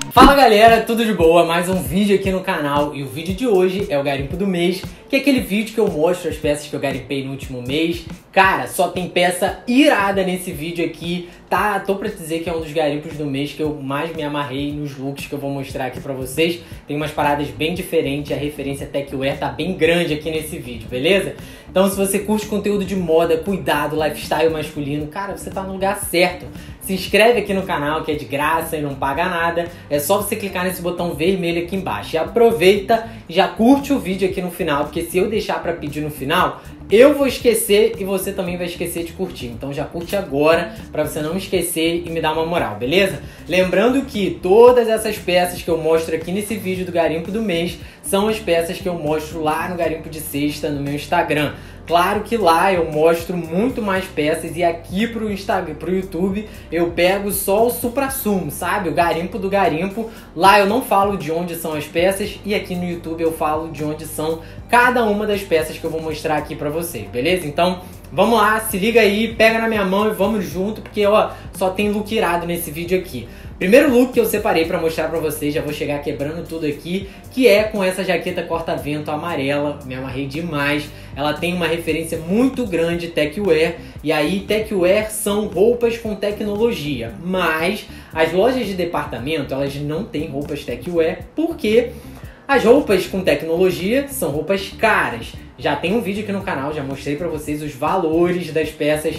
Fala galera, tudo de boa? Mais um vídeo aqui no canal e o vídeo de hoje é o garimpo do mês, que é aquele vídeo que eu mostro as peças que eu garimpei no último mês. Cara, só tem peça irada nesse vídeo aqui, tá? Tô pra dizer que é um dos garimpos do mês que eu mais me amarrei nos looks que eu vou mostrar aqui pra vocês. Tem umas paradas bem diferentes, a referência Techwear tá bem grande aqui nesse vídeo, beleza? Então se você curte conteúdo de moda, cuidado, lifestyle masculino, cara, você tá no lugar certo. Se inscreve aqui no canal que é de graça e não paga nada. É só você clicar nesse botão vermelho aqui embaixo. E aproveita e já curte o vídeo aqui no final, porque se eu deixar pra pedir no final, eu vou esquecer e você também vai esquecer de curtir. Então já curte agora pra você não esquecer e me dar uma moral, beleza? Lembrando que todas essas peças que eu mostro aqui nesse vídeo do garimpo do mês são as peças que eu mostro lá no garimpo de sexta no meu Instagram. Claro que lá eu mostro muito mais peças e aqui pro Instagram, pro YouTube, eu pego só o suprassumo, sabe? O garimpo do garimpo. Lá eu não falo de onde são as peças e aqui no YouTube eu falo de onde são cada uma das peças que eu vou mostrar aqui pra vocês, beleza? Então, vamos lá, se liga aí, pega na minha mão e vamos junto, porque ó, só tem look irado nesse vídeo aqui. Primeiro look que eu separei pra mostrar pra vocês, já vou chegar quebrando tudo aqui, que é com essa jaqueta corta-vento amarela, me amarrei demais. Ela tem uma referência muito grande Techwear, e aí Techwear são roupas com tecnologia, mas as lojas de departamento, elas não têm roupas Techwear, porque as roupas com tecnologia são roupas caras. Já tem um vídeo aqui no canal, já mostrei pra vocês os valores das peças,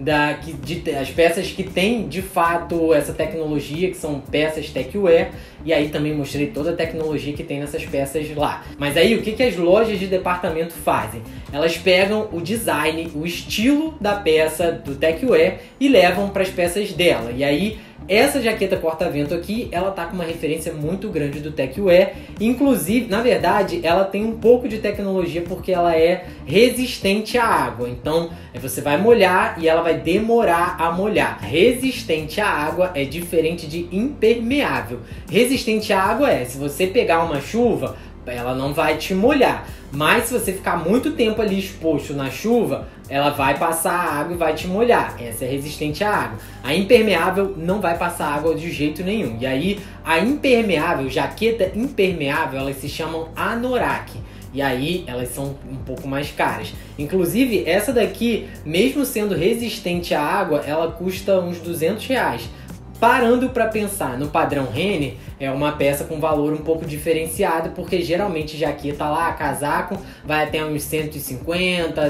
as peças que tem de fato essa tecnologia, que são peças Techwear, e aí também mostrei toda a tecnologia que tem nessas peças lá. Mas aí o que as lojas de departamento fazem? Elas pegam o design, o estilo da peça do Techwear e levam para as peças dela. E aí essa jaqueta corta-vento aqui, ela tá com uma referência muito grande do Techwear. Inclusive, na verdade, ela tem um pouco de tecnologia porque ela é resistente à água. Então, você vai molhar e ela vai demorar a molhar. Resistente à água é diferente de impermeável. Resistente à água é, se você pegar uma chuva, ela não vai te molhar. Mas se você ficar muito tempo ali exposto na chuva, ela vai passar a água e vai te molhar. Essa é resistente à água. A impermeável não vai passar água de jeito nenhum. E aí, a impermeável, jaqueta impermeável, elas se chamam anorak. E aí, elas são um pouco mais caras. Inclusive, essa daqui, mesmo sendo resistente à água, ela custa uns R$200. Parando para pensar no padrão Renner, é uma peça com valor um pouco diferenciado, porque geralmente jaqueta lá, casaco, vai até uns 150,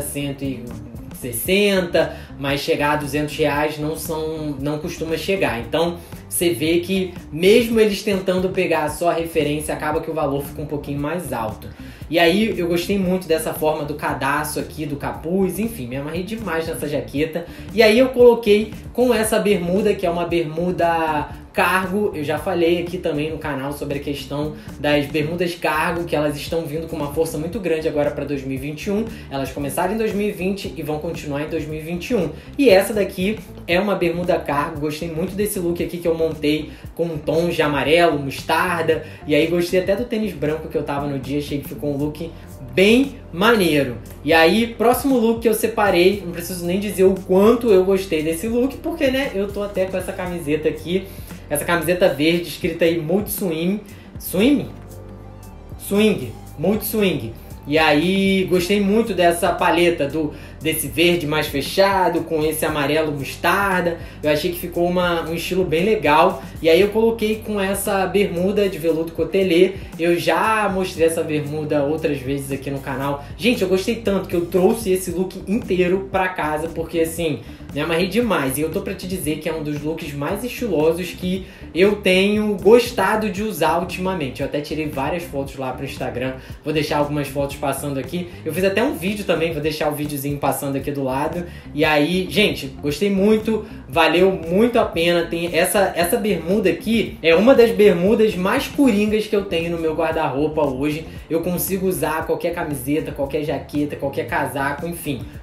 160, mas chegar a R$200 não costuma chegar. Então você vê que mesmo eles tentando pegar só a referência, acaba que o valor fica um pouquinho mais alto. E aí eu gostei muito dessa forma do cadastro aqui, do capuz, enfim, me amarrei demais nessa jaqueta. E aí eu coloquei com essa bermuda, que é uma bermuda cargo. Eu já falei aqui também no canal sobre a questão das bermudas cargo, que elas estão vindo com uma força muito grande agora para 2021. Elas começaram em 2020 e vão continuar em 2021. E essa daqui é uma bermuda cargo. Gostei muito desse look aqui que eu montei com tons de amarelo, mostarda. E aí gostei até do tênis branco que eu tava no dia. Achei que ficou um look bem maneiro. E aí, próximo look que eu separei, não preciso nem dizer o quanto eu gostei desse look, porque, né, eu tô até com essa camiseta aqui, essa camiseta verde, escrita aí Mood Swing. Swing? Swing. Mood Swing. E aí, gostei muito dessa paleta desse verde mais fechado, com esse amarelo mostarda. Eu achei que ficou um estilo bem legal. E aí eu coloquei com essa bermuda de veludo cotelê. Eu já mostrei essa bermuda outras vezes aqui no canal. Gente, eu gostei tanto que eu trouxe esse look inteiro pra casa, porque assim, me amarrei demais. E eu tô pra te dizer que é um dos looks mais estilosos que eu tenho gostado de usar ultimamente. Eu até tirei várias fotos lá pro Instagram. Vou deixar algumas fotos passando aqui. Eu fiz até um vídeo também, vou deixar o videozinho passando aqui do lado. E aí, gente, gostei muito, valeu muito a pena. Tem essa bermuda aqui, é uma das bermudas mais coringas que eu tenho no meu guarda-roupa hoje. Eu consigo usar qualquer camiseta, qualquer jaqueta, qualquer casaco, enfim.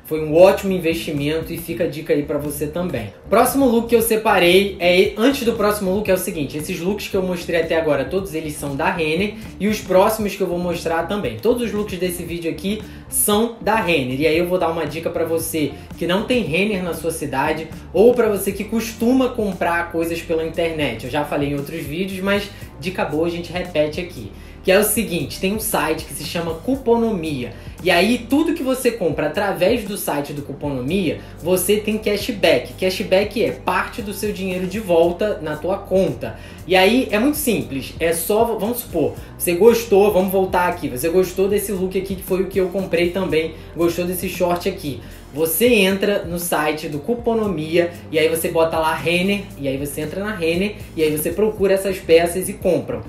Foi um ótimo investimento e fica a dica aí pra você também. Próximo look que eu separei antes do próximo look é o seguinte, esses looks que eu mostrei até agora, todos eles são da Renner e os próximos que eu vou mostrar também. Todos os looks desse vídeo aqui são da Renner. E aí eu vou dar uma dica pra você que não tem Renner na sua cidade ou pra você que costuma comprar coisas pela internet. Eu já falei em outros vídeos, mas dica boa a gente repete aqui. Que é o seguinte, tem um site que se chama Cuponomia. E aí tudo que você compra através do site do Cuponomia, você tem cashback. Cashback é parte do seu dinheiro de volta na tua conta. E aí é muito simples, é só, vamos supor, você gostou, vamos voltar aqui, você gostou desse look aqui que foi o que eu comprei também, gostou desse short aqui. Você entra no site do Cuponomia e aí você bota lá Renner, e aí você entra na Renner e aí você procura essas peças e compra.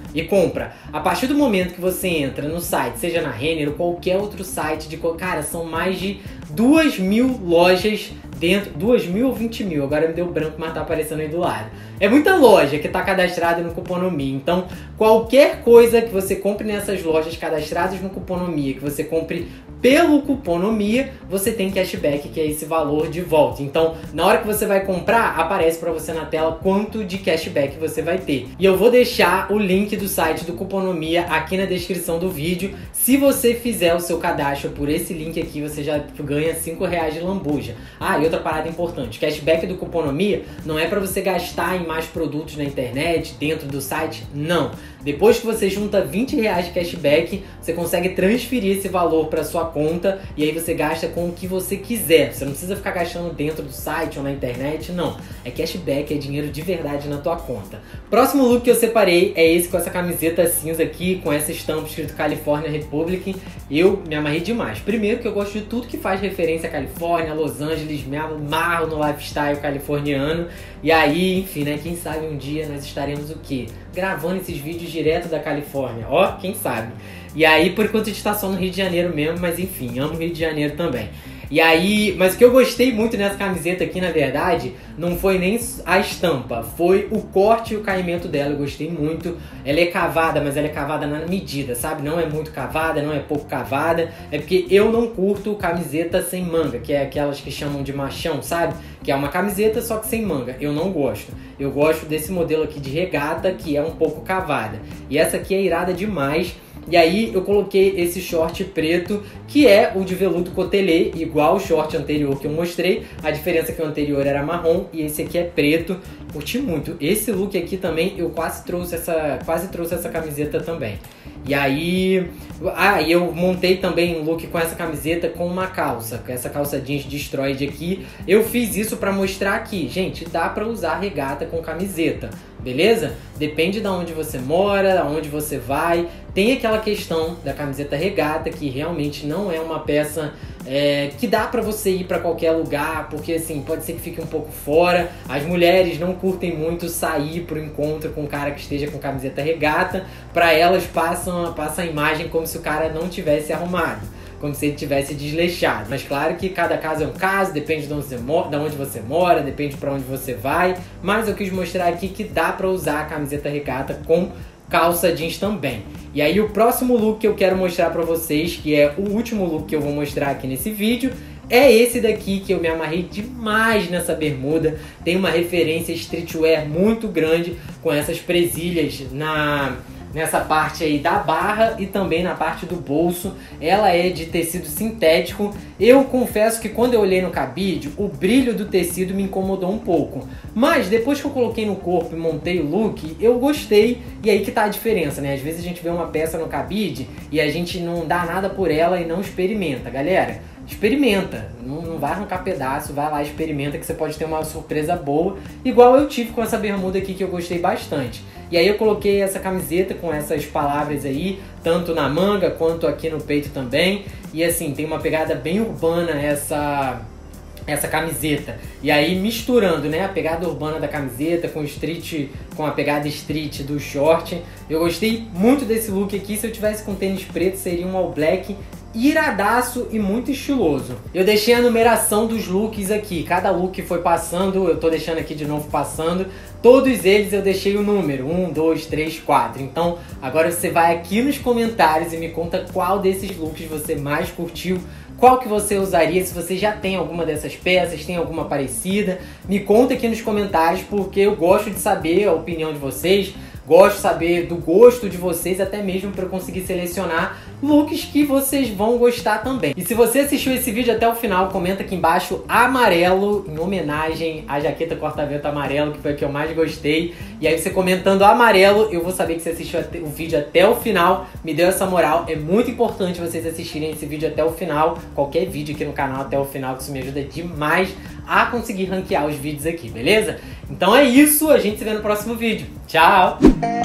A partir do momento que você entra no site, seja na Renner ou qualquer outro site, cara, são mais de 2.000 lojas dentro, 2.000 ou 20.000, agora me deu branco, mas tá aparecendo aí do lado. É muita loja que tá cadastrada no Cuponomia, então qualquer coisa que você compre nessas lojas cadastradas no Cuponomia, que você compre pelo Cuponomia, você tem cashback, que é esse valor de volta. Então, na hora que você vai comprar, aparece para você na tela quanto de cashback você vai ter. E eu vou deixar o link do site do Cuponomia aqui na descrição do vídeo. Se você fizer o seu cadastro por esse link aqui, você já ganha R$5 de lambuja. Ah, e outra parada importante, cashback do Cuponomia não é para você gastar em mais produtos na internet, dentro do site, não. Depois que você junta R$20 de cashback, você consegue transferir esse valor para sua conta e aí você gasta com o que você quiser. Você não precisa ficar gastando dentro do site ou na internet, não. É cashback, é dinheiro de verdade na tua conta. Próximo look que eu separei é esse com essa camiseta cinza aqui, com essa estampa escrito California Republic. Eu me amarrei demais. Primeiro que eu gosto de tudo que faz referência a Califórnia, Los Angeles, me amarro no lifestyle californiano. E aí, enfim, né, quem sabe um dia nós estaremos o quê? Gravando esses vídeos direto da Califórnia, ó, quem sabe. E aí, por enquanto a gente tá só no Rio de Janeiro mesmo, mas enfim, amo o Rio de Janeiro também. E aí, mas o que eu gostei muito nessa camiseta aqui, na verdade, não foi nem a estampa, foi o corte e o caimento dela, eu gostei muito. Ela é cavada, mas ela é cavada na medida, sabe? Não é muito cavada, não é pouco cavada, é porque eu não curto camiseta sem manga, que é aquelas que chamam de machão, sabe? Que é uma camiseta só que sem manga, eu não gosto. Eu gosto desse modelo aqui de regata, que é um pouco cavada. E essa aqui é irada demais. E aí eu coloquei esse short preto, que é o de veludo cotelê, igual o short anterior que eu mostrei. A diferença é que o anterior era marrom e esse aqui é preto. Curti muito. Esse look aqui também, eu quase trouxe essa camiseta também. E aí, eu montei também um look com essa camiseta com uma calça, com essa calça jeans Destroyed aqui. Eu fiz isso pra mostrar aqui, gente, dá pra usar regata com camiseta, beleza? Depende de onde você mora, de onde você vai. Tem aquela questão da camiseta regata, que realmente não é uma peça que dá pra você ir pra qualquer lugar, porque assim, pode ser que fique um pouco fora. As mulheres não curtem muito sair pro encontro com um cara que esteja com camiseta regata. Pra elas passa a imagem como se o cara não tivesse arrumado, como se ele tivesse desleixado. Mas claro que cada caso é um caso, depende de onde você mora, depende pra onde você vai. Mas eu quis mostrar aqui que dá pra usar a camiseta regata com calça jeans também. E aí o próximo look que eu quero mostrar pra vocês, que é o último look que eu vou mostrar aqui nesse vídeo, é esse daqui, que eu me amarrei demais nessa bermuda. Tem uma referência streetwear muito grande com essas presilhas nessa parte aí da barra e também na parte do bolso. Ela é de tecido sintético. Eu confesso que quando eu olhei no cabide, o brilho do tecido me incomodou um pouco. Mas depois que eu coloquei no corpo e montei o look, eu gostei. E aí que tá a diferença, né? Às vezes a gente vê uma peça no cabide e a gente não dá nada por ela e não experimenta. Galera, experimenta, não vai arrancar pedaço, vai lá, experimenta, que você pode ter uma surpresa boa, igual eu tive com essa bermuda aqui, que eu gostei bastante. E aí eu coloquei essa camiseta com essas palavras aí, tanto na manga quanto aqui no peito também, e assim, tem uma pegada bem urbana essa camiseta. E aí misturando, né, a pegada urbana da camiseta com a pegada street do short. Eu gostei muito desse look aqui. Se eu tivesse com tênis preto, seria um all black iradaço e muito estiloso. Eu deixei a numeração dos looks aqui. Cada look foi passando, eu tô deixando aqui de novo passando. Todos eles eu deixei o número 1, 2, 3, 4. Então agora você vai aqui nos comentários e me conta qual desses looks você mais curtiu, qual que você usaria, se você já tem alguma dessas peças, tem alguma parecida. Me conta aqui nos comentários, porque eu gosto de saber a opinião de vocês. Gosto de saber do gosto de vocês, até mesmo para eu conseguir selecionar looks que vocês vão gostar também. E se você assistiu esse vídeo até o final, comenta aqui embaixo amarelo, em homenagem à jaqueta corta-vento amarelo, que foi a que eu mais gostei. E aí você comentando amarelo, eu vou saber que você assistiu o vídeo até o final, me deu essa moral. É muito importante vocês assistirem esse vídeo até o final, qualquer vídeo aqui no canal até o final, que isso me ajuda demais a conseguir ranquear os vídeos aqui, beleza? Então é isso, a gente se vê no próximo vídeo. Tchau!